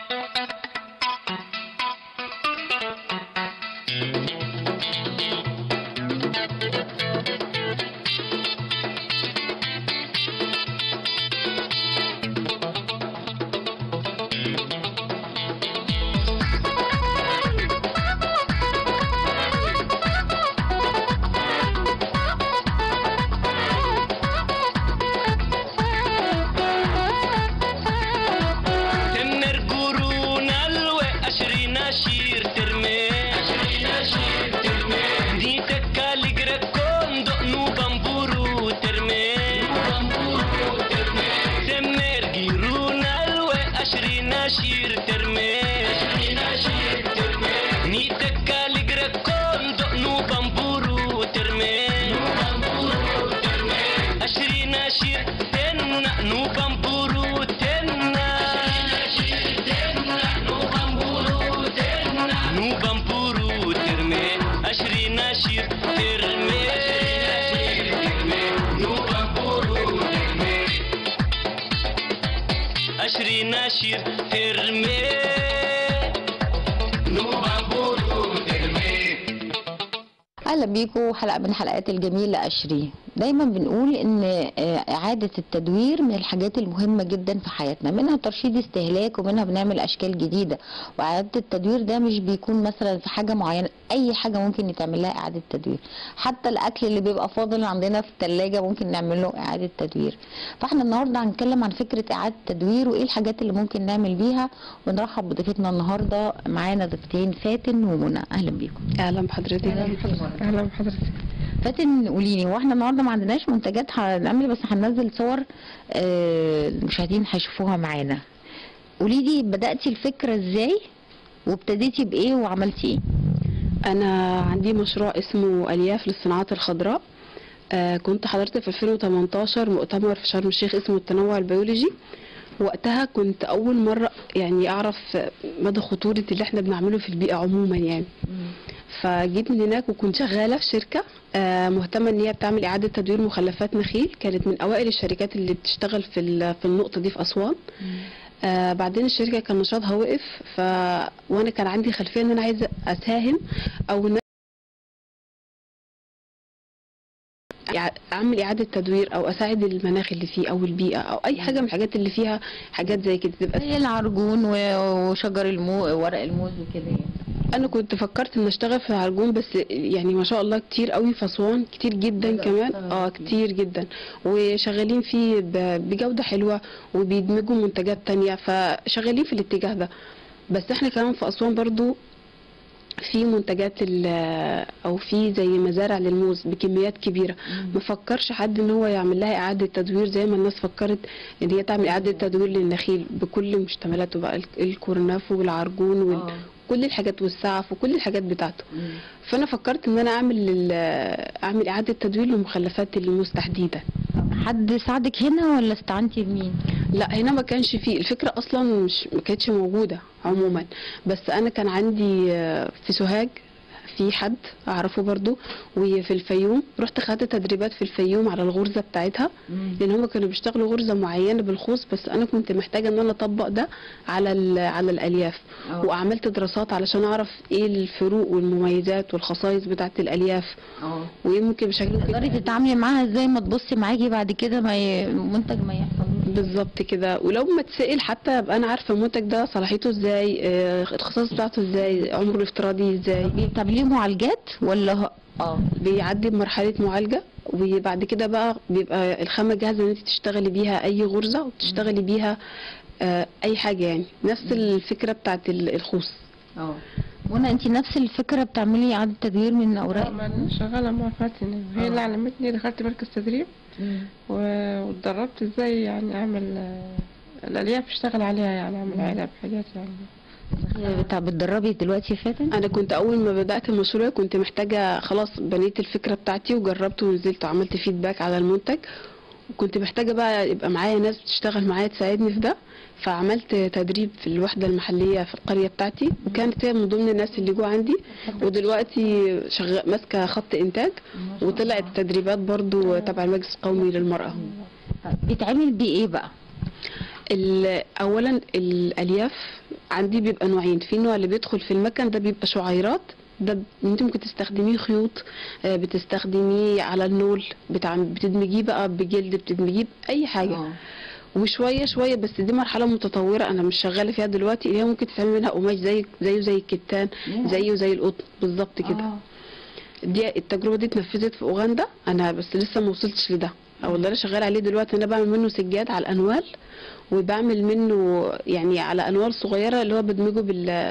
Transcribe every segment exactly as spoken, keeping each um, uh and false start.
اهلا بيكم حلقه من حلقات الجميله أشري. دايما بنقول ان اعاده التدوير من الحاجات المهمه جدا في حياتنا، منها ترشيد استهلاك ومنها بنعمل اشكال جديده. واعاده التدوير ده مش بيكون مثلا في حاجه معينه، اي حاجه ممكن يتعمل لها اعاده تدوير، حتى الاكل اللي بيبقى فاضل عندنا في الثلاجه ممكن نعمل له اعاده تدوير. فاحنا النهارده هنتكلم عن فكره اعاده التدوير وايه الحاجات اللي ممكن نعمل بيها، ونرحب بضيفتنا النهارده. معانا ضيفتين فاتن ومنى، اهلا بيكم. اهلا بحضرتك. اهلا بحضرتك. اهلا بحضرتك. فاتن قولي لي، واحنا النهارده ما عندناش منتجات هنعمل، بس هننزل صور آه المشاهدين هيشوفوها معانا. قولي لي بداتي الفكره ازاي وابتديتي بايه وعملتي ايه؟ انا عندي مشروع اسمه الياف للصناعات الخضراء. آه كنت حضرت في ألفين وتمنتاشر مؤتمر في شرم الشيخ اسمه التنوع البيولوجي. وقتها كنت اول مره يعني اعرف مدى خطوره اللي احنا بنعمله في البيئه عموما يعني. فجيت من هناك وكنت شغاله في شركه آه مهتمه ان هي بتعمل اعاده تدوير مخلفات نخيل، كانت من اوائل الشركات اللي بتشتغل في في النقطه دي في اسوان. آه بعدين الشركه كان نشاطها وقف، ف وانا كان عندي خلفيه ان انا عايزه اساهم او ان اعمل اعاده تدوير او اساعد المناخ اللي فيه او البيئه او اي حاجه من الحاجات اللي فيها حاجات زي كده تبقى زي العرجون وشجر المو ورق الموز وكده يعني. انا كنت فكرت ان اشتغل في العرجون، بس يعني ما شاء الله كتير قوي في اسوان، كتير جدا كمان اه كتير جدا، وشغالين فيه بجوده حلوه وبيدمجوا منتجات تانية، فشغالين في الاتجاه ده. بس احنا كمان في اسوان برضو في منتجات او في زي مزارع للموز بكميات كبيره. ما فكرش حد ان هو يعمل لها اعاده تدوير زي ما الناس فكرت ان هي تعمل اعاده تدوير للنخيل بكل مشتملاته بقى، الكورناف والعرجون وكل الحاجات والسعف وكل الحاجات بتاعته. مم. فانا فكرت ان انا اعمل اعمل اعاده تدوير لمخلفات الموز تحديدا. حد ساعدك هنا ولا استعنتي بمين؟ لا هنا ما كانش فيه، الفكره اصلا مش ما كانتش موجوده عموما. بس انا كان عندي في سوهاج في حد اعرفه برضو، وفي الفيوم رحت خدت تدريبات في الفيوم على الغرزه بتاعتها، لان هم كانوا بيشتغلوا غرزه معينه بالخوص، بس انا كنت محتاجه ان انا اطبق ده على على الالياف. أوه. وعملت دراسات علشان اعرف ايه الفروق والمميزات والخصائص بتاعه الالياف. اه ويمكن بشكل تقدري تتعاملي معاها ازاي ما تبصي معاكي بعد كده ما ي... منتج ما يحصل بالظبط كده. ولو ما تسأل حتى ابقى انا عارفه المنتج ده صلاحيته ازاي، اه الخصائص بتاعته ازاي، عمره الافتراضي ازاي. بتعمليه معالجات ولا اه بيعدي بمرحله معالجه، وبعد كده بقى بيبقى الخامه جاهزه ان انت تشتغلي بيها اي غرزه وتشتغلي بيها اه اي حاجه، يعني نفس الفكره بتاعت الخوص. اه منى انت نفس الفكره بتعملي اعاده تدوير من اوراق؟ انا شغاله مع فاتن، هي اللي علمتني. دخلت مركز تدريب واتدربت ازاي يعني اعمل الالياف، اشتغل عليها يعني اعمل علب حاجات يعني. طب بتدربي دلوقتي يا فاتن؟ انا كنت اول ما بدات المشروع كنت محتاجه خلاص، بنيت الفكره بتاعتي وجربت ونزلت وعملت فيدباك على المنتج، وكنت محتاجه بقى يبقى معايا ناس بتشتغل معايا تساعدني في ده. فعملت تدريب في الوحده المحليه في القريه بتاعتي، وكانت هي من ضمن الناس اللي جوه عندي، ودلوقتي شغال ماسكه خط انتاج، وطلعت تدريبات برضو تبع المجلس القومي للمراه. بيتعمل بايه بقى؟ اولا الالياف عندي بيبقى نوعين، في نوع اللي بيدخل في المكن ده بيبقى شعيرات، ده ب- انت ممكن تستخدميه خيوط، آه، بتستخدميه على النول، بتاع بتدمجيه بقى بجلد، بتدمجيه باي حاجه. اه. وشويه شويه، بس دي مرحله متطوره انا مش شغاله فيها دلوقتي، اللي هي ممكن تعمل منها قماش زي زيه زي الكتان، ياه. زيه زي القطن بالظبط كده. آه. دي التجربه دي اتنفذت في اوغندا، انا بس لسه ما وصلتش لده، او اللي انا شغاله عليه دلوقتي انا بعمل منه سجاد على الانوال، وبعمل منه يعني على انوار صغيره اللي هو بدمجه بال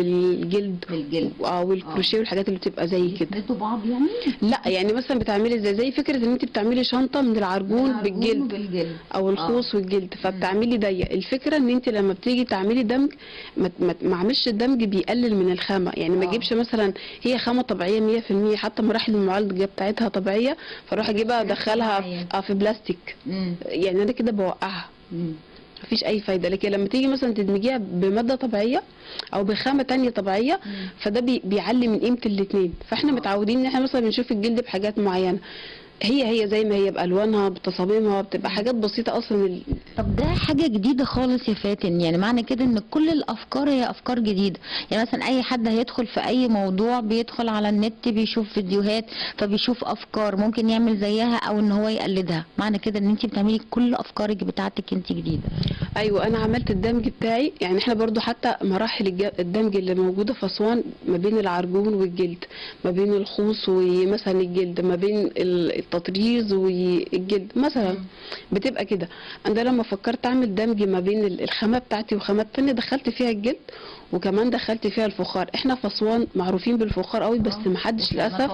بالجلد بالجلد. اه والكروشيه والحاجات اللي بتبقى زي كده. بيثبتوا بعض يعني؟ لا يعني مثلا بتعملي زي زي فكره ان انت بتعملي شنطه من العرجون العرجون بالجلد بالجلد. او الخوص والجلد، فبتعملي ضيق. الفكره ان انت لما بتيجي تعملي دمج ما ما ما اعملش الدمج بيقلل من الخامه، يعني ما آه. اجيبش مثلا هي خامه طبيعيه مية في المية، حتى مراحل المعالجه بتاعتها طبيعيه، فاروح اجيبها ادخلها في, آه في بلاستيك، مم. يعني انا كده بوقعها، مم. مفيش اي فايده. لكن لما تيجي مثلا تدمجيها بماده طبيعيه او بخامه تانية طبيعيه، مم. فده بي بيعلي من قيمه الاتنين. فاحنا آه. متعودين ان احنا مثلا بنشوف الجلد بحاجات معينه، هي هي زي ما هي بالوانها بتصاميمها، بتبقى حاجات بسيطه اصلا. ال- طب ده حاجة جديدة خالص يا فاتن، يعني معنى كده ان كل الافكار هي افكار جديدة. يعني مثلا اي حد هيدخل في اي موضوع بيدخل على النت بيشوف فيديوهات، فبيشوف افكار ممكن يعمل زيها او ان هو يقلدها. معنى كده ان انت بتعملي كل افكارك بتاعتك انت جديدة. ايوه انا عملت الدمج بتاعي، يعني احنا برضو حتى مراحل الج- الدمج اللي موجوده في اسوان ما بين العرجون والجلد، ما بين الخوص ومثلا الجلد، ما بين ال- التطريز والجلد مثلا، بتبقى كده. انا لما فكرت اعمل دمج ما بين ال- الخامه بتاعتي وخامات تانية، دخلت فيها الجلد وكمان دخلت فيها الفخار. احنا في اسوان معروفين بالفخار قوي، بس محدش للاسف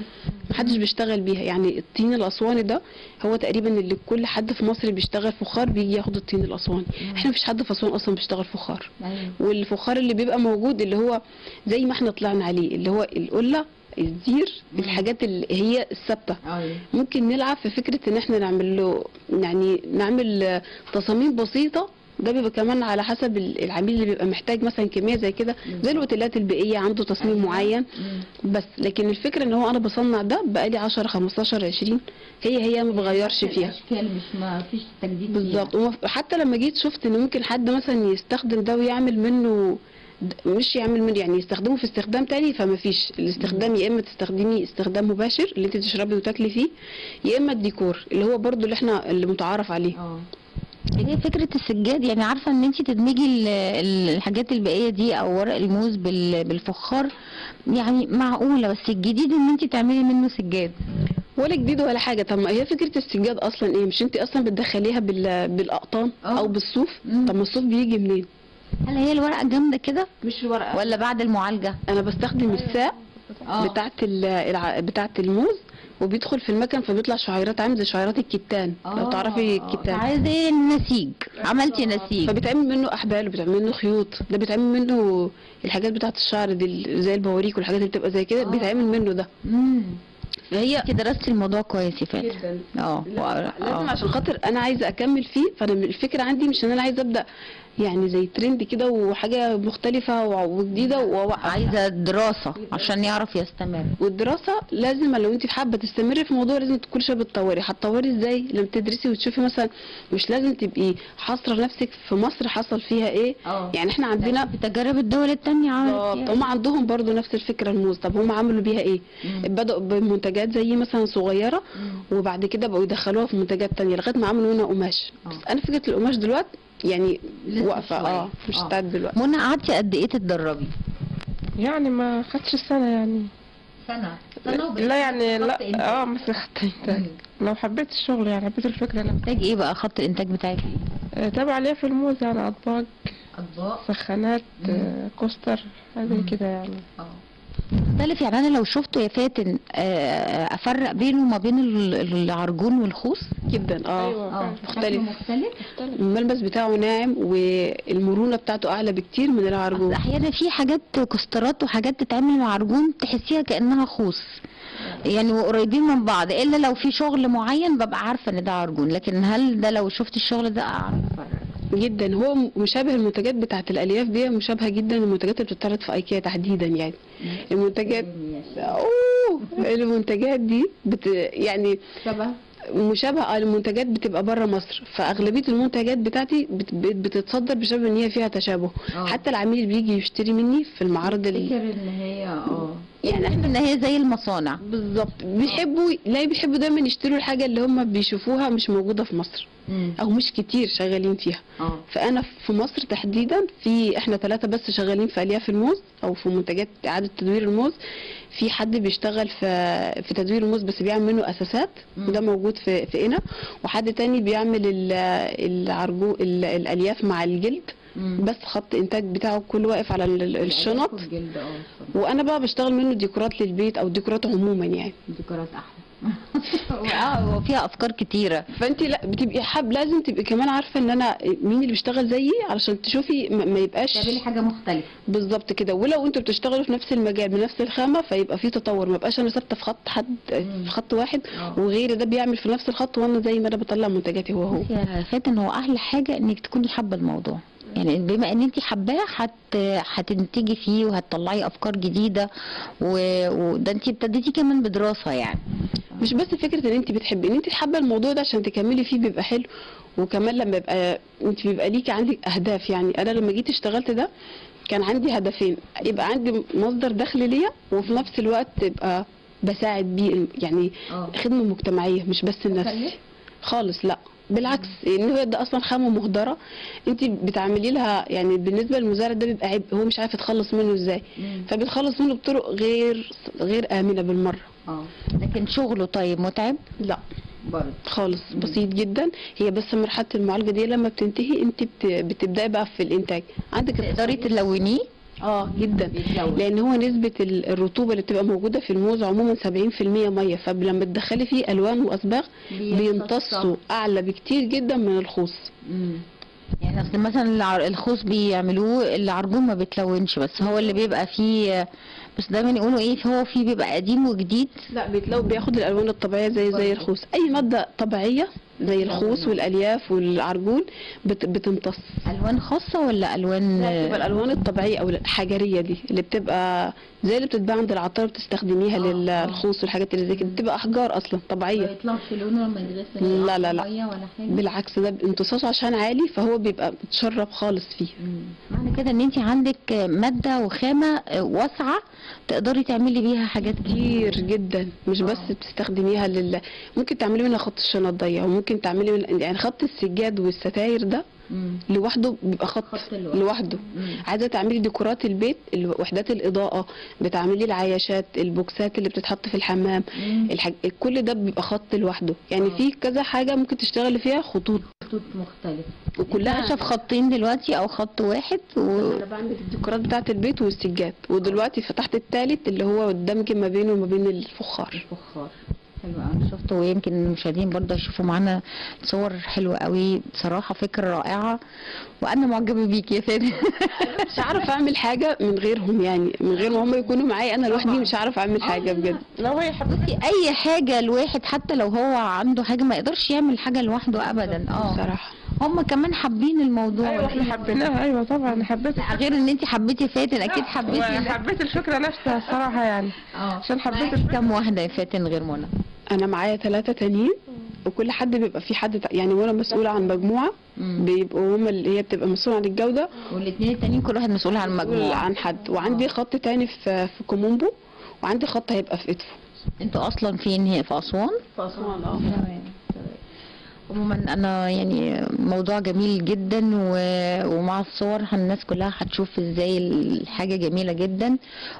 محدش بيشتغل بيها. يعني الطين الاسواني ده هو تقريبا اللي كل حد في مصر بيشتغل فخار بيجي ياخد الطين الاسواني. مم. احنا مفيش حد في اسوان اصلا بيشتغل فخار، ايوه. والفخار اللي بيبقى موجود اللي هو زي ما احنا طلعنا عليه، اللي هو القله، الزير، مم. الحاجات اللي هي الثابته. ايوه. ممكن نلعب في فكره ان احنا نعمل له يعني نعمل آه، تصاميم بسيطه. ده بيبقى كمان على حسب ال- العميل اللي بيبقى محتاج مثلا كميه زي كده، زي الاوتيلات البيئيه عنده تصميم أيوة. معين. مم. بس لكن الفكره ان هو انا بصنع ده بقالي عشرة خمستاشر عشرين، هي هي ما بغيرش فيها الاشكال مش ما فيش تجديد بالظبط. وما- حتى لما جيت شفت ان ممكن حد مثلا يستخدم ده ويعمل منه د- مش يعمل منه يعني يستخدمه في استخدام تاني، فما فيش الاستخدام. يا اما تستخدمي استخدام مباشر اللي انت تشربي وتاكلي فيه، يا اما الديكور اللي هو برضو اللي احنا اللي متعارف عليه. اه. هي فكرة السجاد، يعني عارفة ان انت تدمجي ال- ال- الحاجات البيئية دي او ورق الموز بال- بالفخار، يعني معقولة. بس الجديد ان انت تعملي منه سجاد. ولا جديد ولا حاجه. طب ما هي فكره السجاد اصلا ايه؟ مش انت اصلا بتدخليها بال... بالاقطان اه. او بالصوف؟ مم. طب ما الصوف بيجي منين؟ هل هي الورقة جامدة كده مش ورقه، ولا بعد المعالجة؟ انا بستخدم الساق اه. بتاعت ال- الع... بتاعت الموز، وبيدخل في المكن فبيطلع شعيرات عامل زي شعيرات الكتان، لو تعرفي الكتان. عايزة زي النسيج، عملتي نسيج. فبيتعمل منه احبال وبيتعمل منه خيوط، ده بيتعمل منه الحاجات بتاعت الشعر دي ال- زي البواريك والحاجات اللي بتبقى زي كده، آه. بيتعمل منه ده. امم. فهي انت درستي الموضوع كويس يا فاتن. جدا. اه. لا، لازم آه. عشان خاطر انا عايزه اكمل فيه. فانا الفكره عندي مش ان انا عايزه ابدا يعني زي ترند كده وحاجه مختلفه و- وجديده واوقف. عايزة دراسة عشان يعرف يستمر. والدراسه لازم لو انت حابه تستمري في الموضوع لازم كل شويه بتطوري. هتطوري ازاي؟ لما تدرسي وتشوفي مثلا، مش لازم تبقي حاصره نفسك في مصر حصل فيها ايه. اه. يعني احنا عندنا بتجارب الدول التانية عملت بالظبط، ايه؟ هم عندهم برضو نفس الفكره الموز. طب هم عملوا بيها ايه؟ مم. بدأوا بمنتجات زي مثلا صغيره، مم. وبعد كده بقوا يدخلوها في منتجات تانية لغايه ما عملوا منها قماش. آه. بس انا فكره القماش دلوقتي يعني لسه واقفه، شوية. اه مش آه. بتاعت دلوقتي. منى قعدتي قد ايه تتدربي؟ يعني ما خدش سنة يعني. سنة. لا يعني لا اه مثل خط انتاج. لو حبيت الشغل يعني حبيت الفكرة نفسها. انتاج ايه بقى؟ خط الانتاج بتاعك ايه؟ آه، تابع ليا في الموز يعني اطباق، اطباق. سخانات، آه، كوستر، حاجة مم. كده يعني. اه. مختلف يعني. انا لو شفته يا فاتن آه، افرق بينه وما بين ال- العرجون والخوص. جدا اه. أيوة. اه. مختلف. مختلف. الملبس بتاعه ناعم والمرونه بتاعته اعلى بكتير من أصل العرجون. احيانا في حاجات كسترات وحاجات تتعمل مع عرجون تحسيها كانها خوص، يعني وقريبين من بعض، الا لو في شغل معين ببقى عارفه ان ده عرجون. لكن هل ده لو شفت الشغل ده اعرف افرق؟ جدا. هو مشابه المنتجات بتاعت الالياف دي، مشابهه جدا المنتجات اللي بتتعرض في ايكيا تحديدا. يعني المنتجات اوه المنتجات دي بت يعني شبه. مشابهه المنتجات بتبقى بره مصر، فاغلبيه المنتجات بتاعتي بت- بت- بتتصدر بسبب ان هي فيها تشابه. آه. حتى العميل اللي بيجي يشتري مني في المعارض ال... تفتكر ان هي اه يعني يعني ان هي زي المصانع. بالظبط بيحبوا، لا بيحبوا دايما يشتروا الحاجه اللي هم بيشوفوها مش موجوده في مصر مم. او مش كتير شغالين فيها. اه فانا في مصر تحديدا في احنا ثلاثه بس شغالين في الياف الموز او في منتجات اعاده تدوير الموز. في حد بيشتغل في في تدوير الموز بس بيعمل منه اساسات، مم. وده موجود في في قنا. وحد تاني بيعمل ال- العرجو ال- الالياف مع الجلد، مم. بس خط انتاج بتاعه كله واقف على ال- الشنط. والجلد اه وانا بقى بشتغل منه ديكورات للبيت او ديكورات عموما يعني. ديكورات احلى. اه وفيها افكار كتيره. فانت لا بتبقي حاب لازم تبقي كمان عارفه ان انا مين اللي بيشتغل زيي علشان تشوفي ما ما يبقاش تعملي حاجه مختلفه. بالظبط كده. ولو انتوا بتشتغلوا في نفس المجال بنفس الخامه فيبقى في تطور، ما بقاش انا ثابته في خط حد مم. في خط واحد آه. وغيري ده بيعمل في نفس الخط وانا زي ما انا بطلع منتجاتي هو هو. بصي يا فاتن، هو احلى حاجه انك تكوني حابه الموضوع، يعني بما ان انت حباه هت هتنتجي فيه وهتطلعي افكار جديده و- وده انت ابتديتي كمان بدراسه يعني. مش بس فكره ان انت بتحبي، ان انت حابه الموضوع ده عشان تكملي فيه بيبقى حلو. وكمان لما يبقى انت بيبقى ليكي عندك اهداف. يعني انا لما جيت اشتغلت ده كان عندي هدفين، يبقى عندي مصدر دخل ليا وفي نفس الوقت يبقى بساعد بيه يعني اه خدمه مجتمعيه مش بس لنفسي خالص. لا بالعكس، ان هو ده اصلا خامه مهدره انت بتعملي لها. يعني بالنسبه للمزارع ده بيبقى عبء، هو مش عارف يتخلص منه ازاي، مم. فبيتخلص منه بطرق غير غير امنه بالمره. اه لكن شغله طيب متعب لا برضه خالص، مم. بسيط جدا. هي بس مرحله المعالجه دي لما بتنتهي انت بت- بتبداي بقى في الانتاج. عندك تقدري التصنيع. تلونيه. اه جدا، بيتلون. لان هو نسبه ال- الرطوبه اللي بتبقى موجوده في الموز عموما سبعين في المية ميه، فلما تدخلي فيه الوان واصباغ بيمتصوا اعلى بكتير جدا من الخوص. مم. يعني اصل مثلا الع- الخوص بيعملوه العرجون ما بيتلونش، بس هو اللي بيبقى فيه، بس دايما يقولوا ايه، هو فيه بيبقى قديم وجديد. لا بيتلو بياخد الالوان الطبيعيه زي برضه. زي الخوص. اي ماده طبيعيه زي الخوص بتلون. والالياف والعرجون بت بتمتص. الوان خاصه ولا الوان؟ لا بتبقى الالوان الطبيعيه او الحجريه دي اللي بتبقى زي اللي بتتباع عند العطار بتستخدميها آه، آه. للخوص والحاجات اللي زي كده، بتبقى احجار اصلا ما طبيعيه. يطلعش لونه لما يتغسل؟ لا لا لا. ميه ولا حاجه؟ بالعكس ده امتصاصه عشان عالي فهو بيبقى متشرب خالص فيه. مم. معنى كده ان انت عندك ماده وخامه واسعه تقدري تعملي بيها حاجات كتير جدا، مش بس آه. بتستخدميها لل ممكن تعملي منها خط الشنط ضيق، وممكن تعملي من... يعني خط السجاد والستاير ده مم. لوحده بيبقى خط, خط لوحده. لوحده. مم. عايزه تعملي ديكورات البيت، ال- وحدات الاضاءه، بتعملي العياشات، البوكسات اللي بتتحط في الحمام، مم. الحاج... كل ده بيبقى خط لوحده. يعني آه. في كذا حاجه ممكن تشتغلي فيها خطوط خطوط مختلفه وكلها. ماشيه في خطين دلوقتي او خط واحد و... انا بعمل الديكورات بتاعه البيت والسجاد، ودلوقتي فتحت الثالث اللي هو الدمج ما بينه وما بين الفخار. الفخار. حلو قوي، شفته، ويمكن المشاهدين برضه يشوفوا معانا صور حلوه قوي بصراحه، فكره رائعه وانا معجبه بيكي يا فادي. مش عارف اعمل حاجه من غيرهم، يعني من غير ما هم يكونوا معايا انا لوحدي مش عارف اعمل حاجه بجد. لو هي حبيبتي اي حاجه الواحد حتى لو هو عنده حاجه ما يقدرش يعمل حاجه لوحده ابدا. اه بصراحه هم كمان حابين الموضوع. ايوه احنا حبيناها، ايوه طبعا حبيت غير ان انت حبيتي فاتن اكيد حبيتي. حبيت الفكره نفسها الصراحه يعني. اه عشان حبيت معاكي كام واحده يا فاتن غير منى؟ انا معايا ثلاثه تانيين، وكل حد بيبقى في حد تع- يعني وانا مسؤوله عن مجموعه مم. بيبقوا هم اللي هي بتبقى مسؤوله عن الجوده، والاثنين التانيين كل واحد مسؤول عن مسؤول مجموعه. عن حد. وعندي آه. خط تاني في في كومومبو، وعندي خط هيبقى في ادفو. انتوا اصلا فين؟ هي في اسوان؟ في اسوان اه. تمام. عموما انا يعني موضوع جميل جدا و... ومع الصور الناس كلها هتشوف ازاي الحاجه جميله جدا.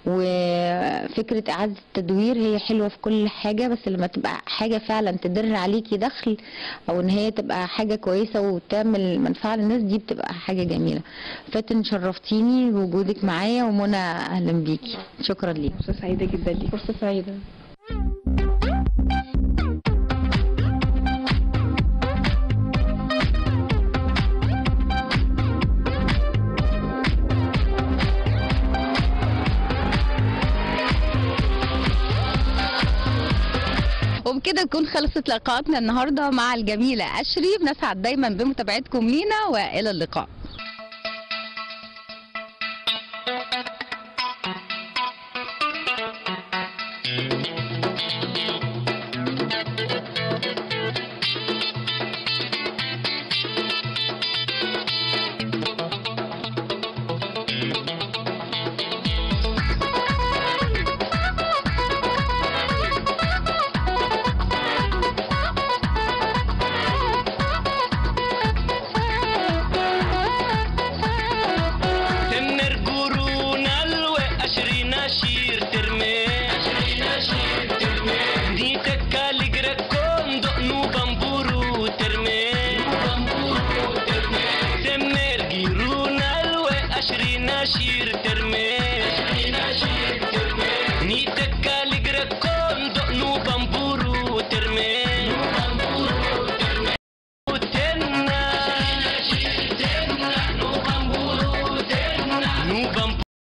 وفكره اعاده التدوير هي حلوه في كل حاجه، بس لما تبقى حاجه فعلا تدر عليكي دخل او ان هي تبقى حاجه كويسه وتعمل منفعه للناس، دي بتبقى حاجه جميله. فاتن شرفتيني بوجودك معايا، ومنى اهلا بيكي، شكرا ليك. فرصه سعيده جدا ليك. فرصه سعيده. وبكده تكون خلصت لقاءاتنا النهارده مع الجميله أشري. بنسعد دايما بمتابعتكم لينا، والى اللقاء.